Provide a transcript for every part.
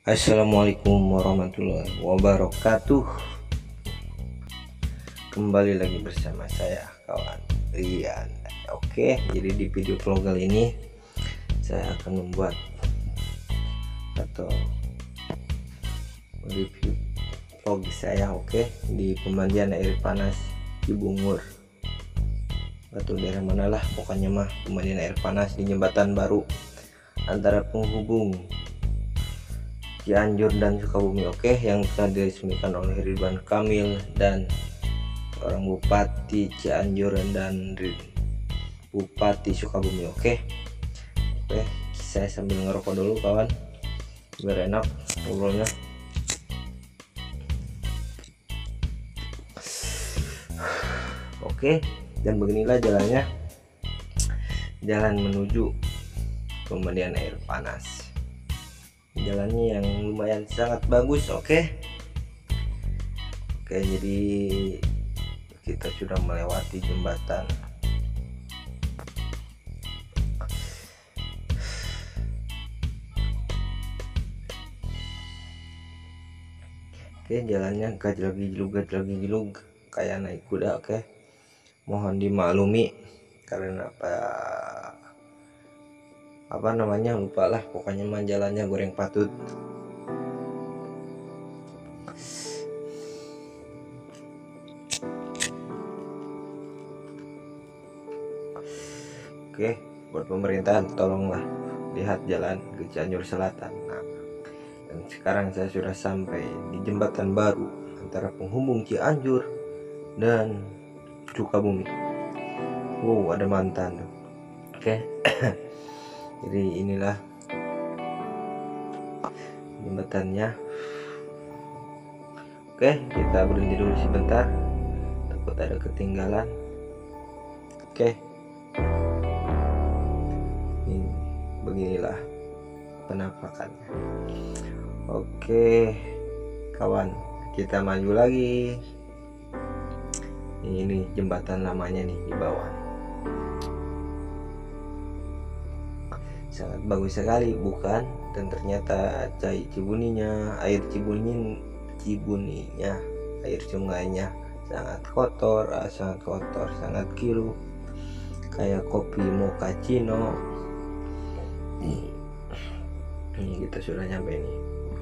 Assalamualaikum warahmatullahi wabarakatuh. Kembali lagi bersama saya kawan Rian. Oke, jadi di video vlog kali ini saya akan membuat atau review vlog saya di pemandian air panas Cibungur atau daerah manalah, pokoknya mah pemandian air panas di jembatan baru antara penghubung Cianjur dan Sukabumi yang telah diresmikan oleh Ridwan Kamil dan orang Bupati Cianjur dan Bupati Sukabumi. Oke, saya sambil ngerokok dulu kawan biar enak ngobrolnya. Oke, dan beginilah jalannya, jalan menuju pemandian air panas. Jalannya yang lumayan sangat bagus. Oke, jadi kita sudah melewati jembatan. Jalannya gajlagi-gilug kayak naik kuda. Mohon dimaklumi karena apa namanya, lupa lah, pokoknya mah jalannya goreng patut. Buat pemerintah tolonglah lihat jalan ke Cianjur Selatan. Dan sekarang saya sudah sampai di jembatan baru antara penghubung Cianjur dan Sukabumi. Ada mantan. Jadi inilah jembatannya. Kita berhenti dulu sebentar, takut ada ketinggalan. Beginilah penampakannya. Kawan, kita maju lagi. Ini jembatan lamanya nih di bawah. Sangat bagus sekali, bukan? Dan ternyata air Cibuninya, air sungainya sangat kotor, sangat kiru, kayak kopi mochaccino. Ini kita sudah nyampe nih.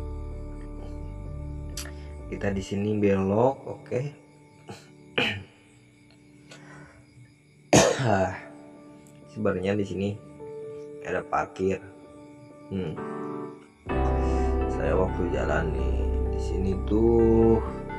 Kita di sini belok. Sebenarnya di sini ada parkir. Saya waktu jalan nih di sini tuh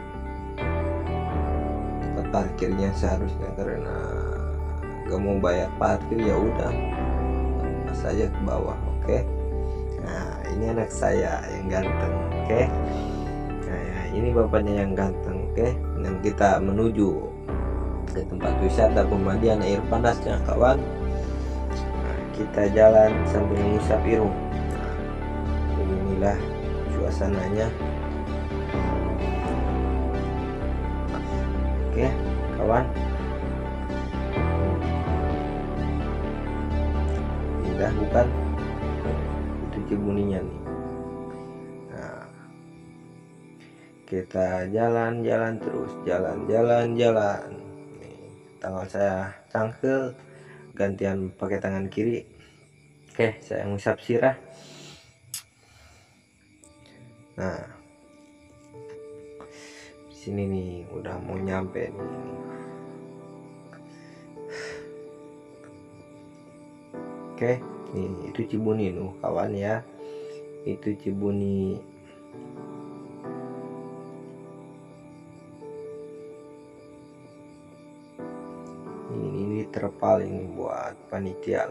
tempat parkirnya seharusnya, karena gak mau bayar parkir ya udah pas aja ke bawah. Nah, ini anak saya yang ganteng. Nah, ini bapaknya yang ganteng. Dan kita menuju ke tempat wisata pemandian air panasnya kawan. Nah, kita jalan sambil mengusap irung. Beginilah suasananya. Kawan, indah bukan? Itu Cibuninya nih. Nah, kita jalan terus, jalan. Nih, tangan saya cangkel, gantian pakai tangan kiri. Saya ngusap sirah. Nah, di sini nih udah mau nyampe nih. Nih, itu Cibuni tuh kawan ya. Itu Cibuni. Ini terpal ini buat panitia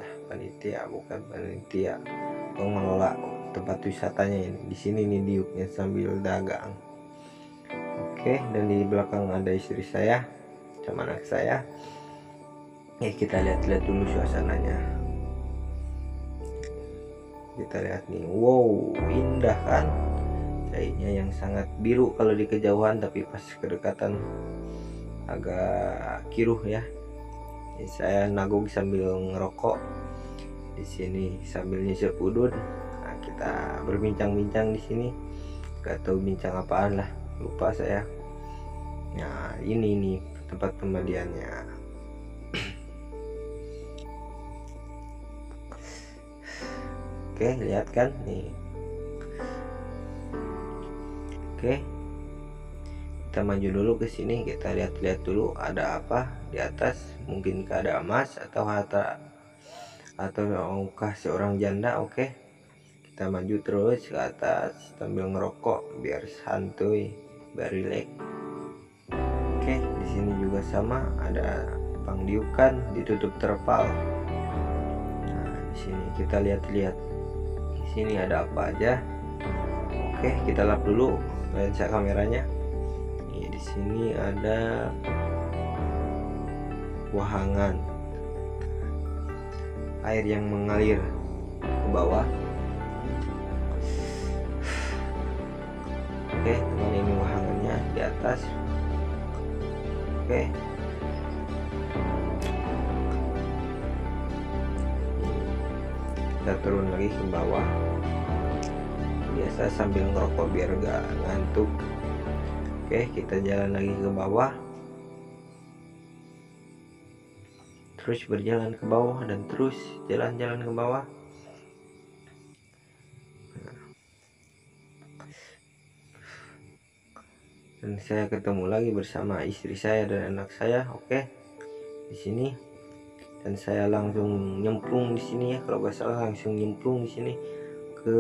pengelola tempat wisatanya ini. Di sini nih diuknya sambil dagang. Dan di belakang ada istri saya sama anak saya. Kita lihat dulu suasananya. Kita lihat nih, wow, indah kan? Airnya yang sangat biru kalau di kejauhan, tapi pas kedekatan agak kiruh ya. Saya nagung sambil ngerokok di sini sambil nyisir udun. Nah, kita berbincang-bincang di sini. Gak tahu bincang apaan lah, lupa saya. Nah ini tempat pemandiannya. Oke, lihat kan nih. Oke, kita maju dulu ke sini, kita lihat-lihat dulu ada apa di atas. Mungkin ada emas atau harta atau maukah seorang janda. Oke, kita maju terus ke atas sambil ngerokok biar santuy, biar rileks. Oke, di sini juga sama, ada pangdiukan ditutup terpal. Nah, di sini kita lihat-lihat. Di sini ada apa aja. Oke, kita lap dulu lensa kameranya. Di sini ada wahangan air yang mengalir ke bawah. Oke teman, ini wahangannya di atas. Oke, kita turun lagi ke bawah, biasa sambil ngerokok biar gak ngantuk. Oke, kita jalan lagi ke bawah, terus berjalan ke bawah dan terus jalan-jalan ke bawah. Dan saya ketemu lagi bersama istri saya dan anak saya. Oke, di sini, dan saya langsung nyemplung di sini ya, kalau nggak salah langsung nyemplung di sini ke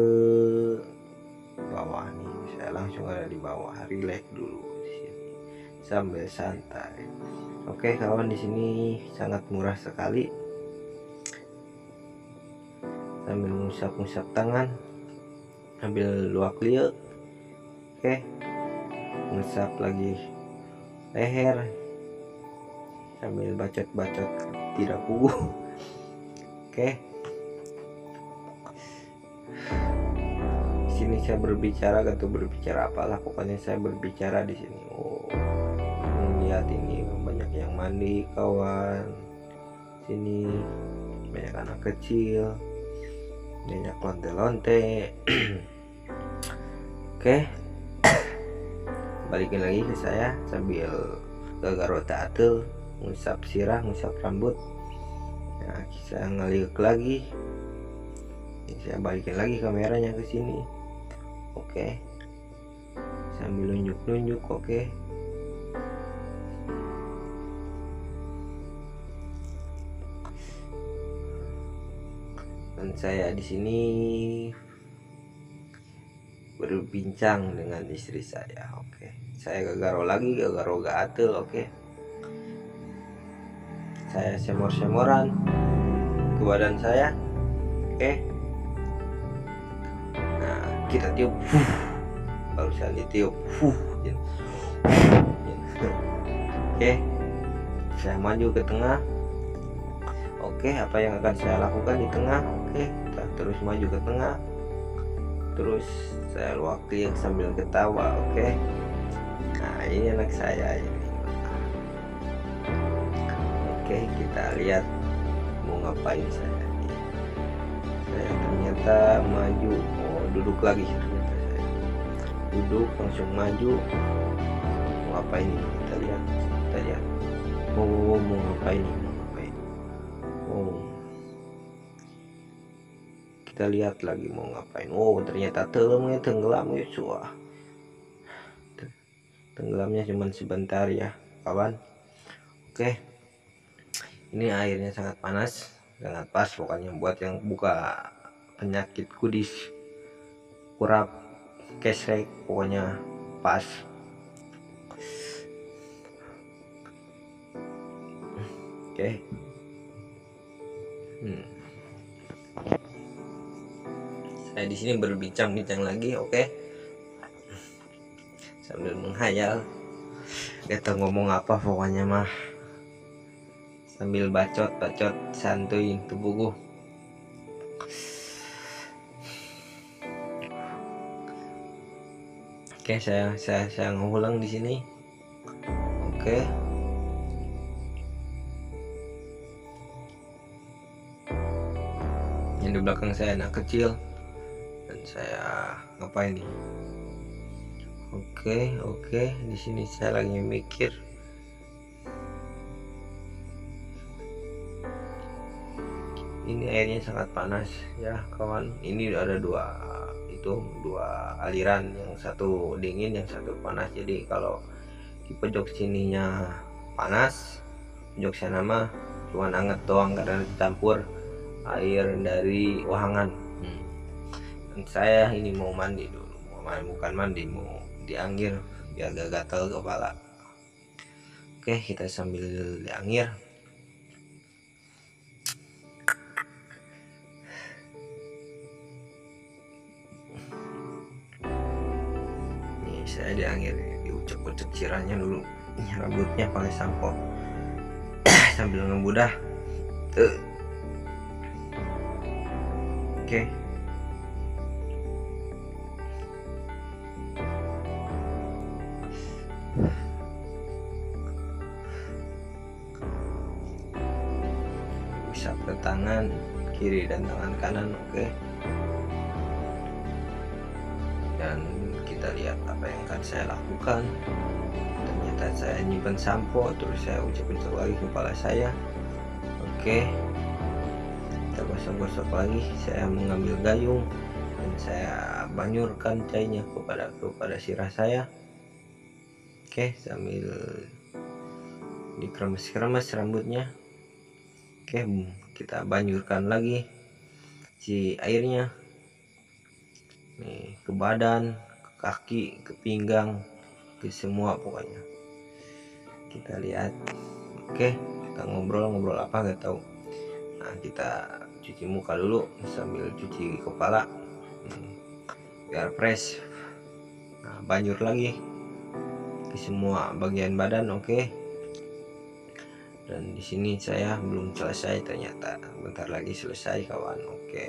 bawah nih. Saya langsung ada di bawah, relax dulu di sini sambil santai. Oke kawan, di sini sangat murah sekali. Sambil ngusap-ngusap tangan, ambil luak liuk. Oke, ngusap lagi leher sambil bacot-bacot tidak pugu. Oke, di sini saya berbicara, gak tahu berbicara apalah, pokoknya saya berbicara di sini. Oh, lihat ini banyak yang mandi kawan. Sini banyak anak kecil, banyak lonte-lonte. Oke, balikin lagi ke saya sambil gagaro tatel, ngusap sirah, ngusap rambut. Nah, saya ngeliuk lagi. Saya balikin lagi kameranya ke sini. Oke, sambil nunjuk-nunjuk. Oke, dan saya di sini berbincang dengan istri saya. Oke, saya gagaro lagi, gagaro gatel. Oke, saya semor-semoran ke badan saya. Oke, nah kita tiup, barusan ditiup. Oke, saya maju ke tengah. Oke, apa yang akan saya lakukan di tengah? Oke, kita terus maju ke tengah, terus saya luak liuk sambil ketawa. Oke, nah ini anak saya ini. Oke, kita lihat mau ngapain saya nih. Saya ternyata maju. Oh, duduk lagi ternyata saya. Duduk langsung maju. Mau ngapain ini? Kita lihat. Oh, mau ngapain ini? Oh, kita lihat lagi mau ngapain. Oh, ternyata tenggelam ya, tenggelamnya cuman sebentar ya kawan. Oke, ini airnya sangat panas, sangat pas pokoknya buat yang buka penyakit kudis, kurap, kesrek, pokoknya pas. Oke. Saya di sini berbincang-bincang lagi. Oke, sambil menghayal, gak tau ngomong apa pokoknya mah, sambil bacot santuy tubuhku. Oke, saya ngulang di sini. Oke, yang di belakang saya anak kecil, dan saya ngapain nih? Oke, di sini saya lagi mikir. Ini airnya sangat panas ya kawan. Ini ada dua aliran, yang satu dingin, yang satu panas. Jadi kalau di pojok sininya panas, pojok sana mah cuma anget doang karena dicampur air dari Wahangan. Dan saya ini mau mandi dulu, bukan mandi, mau dianggir biar gak gatal kepala. Oke, kita sambil dianggir. Saya dianggir, diucek-ucek ciranya dulu, rambutnya pakai sampo sambil ngebudah. Oke. Usap ke tangan kiri dan tangan kanan. Oke. Dan kita lihat apa yang akan saya lakukan. Ternyata saya nyimpen sampo, terus saya ucap-ucap lagi kepala saya. Oke, kita gosok-gosok lagi. Saya mengambil gayung dan saya banyurkan cairnya kepada sirah saya. Oke, sambil dikremes-kremes rambutnya. Oke, kita banyurkan lagi si airnya nih ke badan, ke kaki, ke pinggang, ke semua pokoknya. Kita lihat. Oke, kita ngobrol apa gak tahu. Nah, kita cuci muka dulu sambil cuci kepala biar fresh. Nah, banjur lagi ke semua bagian badan. Oke. Dan di sini saya belum selesai, ternyata bentar lagi selesai kawan. Oke,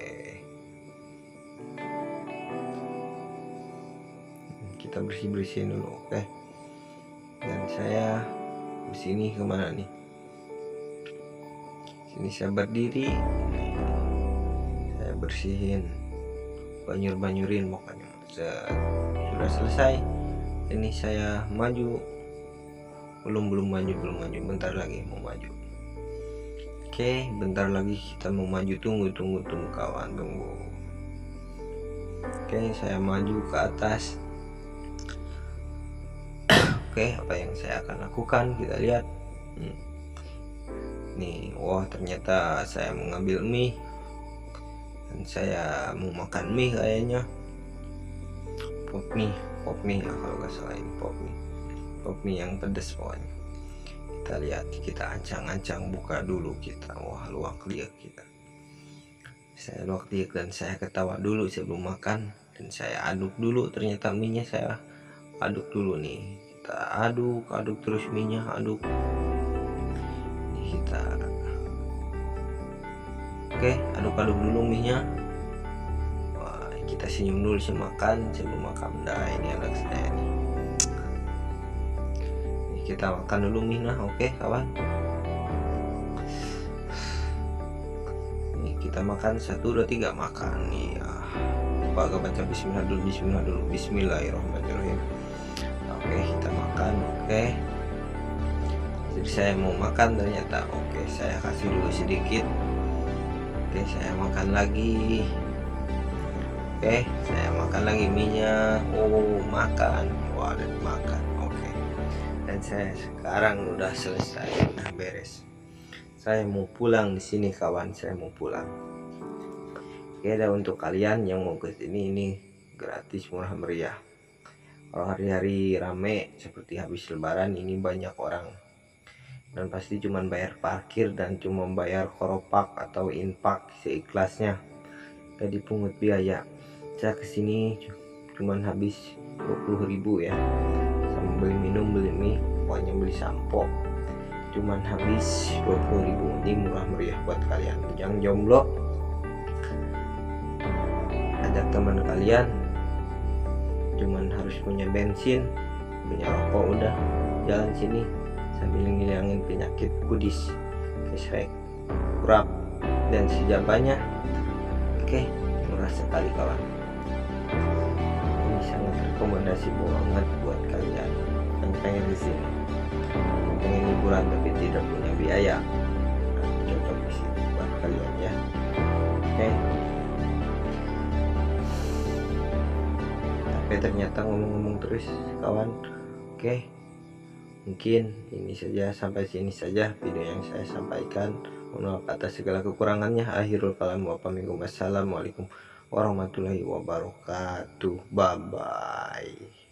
kita bersihin dulu. Oke, dan saya kesini kemana nih? Sini saya berdiri, saya bersihin, banyurin pokoknya. Sudah selesai. Ini saya maju. Belum maju, bentar lagi mau maju. Oke, bentar lagi kita mau maju. Tunggu kawan, tunggu. Oke, saya maju ke atas. Oke, apa yang saya akan lakukan, kita lihat. Nih, wah ternyata saya mengambil mie dan saya mau makan mie kayaknya. Pop mie ya, kalau gak salah ini pop mie yang pedas pokoknya. Kita lihat, kita ancang-ancang buka dulu kita. Wah, luak liak kita. Saya luak liak dan saya ketawa dulu sebelum makan, dan saya aduk dulu. Ternyata mie nya saya aduk dulu nih. Kita aduk terus mie nya, aduk. Ini kita aduk dulu mie nya. Wah, kita senyum dulu sebelum makan. Dah, ini anak saya nih. Kita makan dulu mie nah. Oke kawan, ini kita makan 1, 2, 3 makan nih ya. Lupa baca bismillah dulu. Bismillahirrahmanirrahim. Oke, kita makan. Oke, jadi saya mau makan ternyata. Oke, saya kasih dulu sedikit. Oke, saya makan lagi. Oke, saya makan lagi mie nya. Oh, makan. Wah, ada makan. Oke, dan saya sekarang udah selesai, udah beres. Saya mau pulang di sini kawan, saya mau pulang. Oke, dan untuk kalian yang mau ke sini, ini gratis, murah meriah. Kalau hari-hari rame seperti habis lebaran ini banyak orang, dan pasti cuma bayar parkir dan cuma bayar koropak atau infak seikhlasnya, gak dipungut biaya. Saya kesini cuma habis 20.000 ya, sama beli minum, beli mie, pokoknya beli sampo, cuman habis 20.000. Ini murah meriah buat kalian yang jomblo. Ajak teman kalian, cuman harus punya bensin, punya rokok, udah jalan sini sambil ngilangin penyakit kudis, kesrek, kurap, dan sejabanya. Oke, murah sekali kawan. Ini sangat rekomendasi banget buat kalian yang pengen di sini, yang pengen liburan tapi tidak punya biaya. Nah, cocok di sini buat kalian ya. Oke. Tapi ternyata ngomong-ngomong terus kawan. Oke. Mungkin ini saja, sampai sini saja video yang saya sampaikan. Mohon maaf atas segala kekurangannya. Akhirul kalam wa pamingkum. Assalamualaikum warahmatullahi wabarakatuh. Bye bye.